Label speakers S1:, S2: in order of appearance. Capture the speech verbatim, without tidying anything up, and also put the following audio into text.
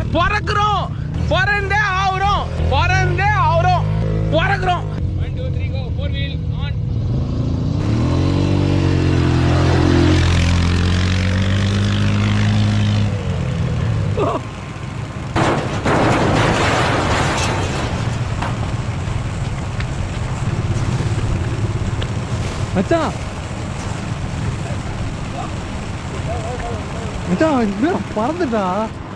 S1: பறக்குறோம், பறந்தே ஆகுறோம், பறந்தே ஆகுறோம், பறக்குறோம். One two three go. Four wheel on. மச்சான் மச்சான் பறந்துட்டா.